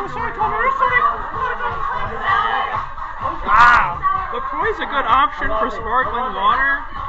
Wow, LaCroix's a good option for sparkling water.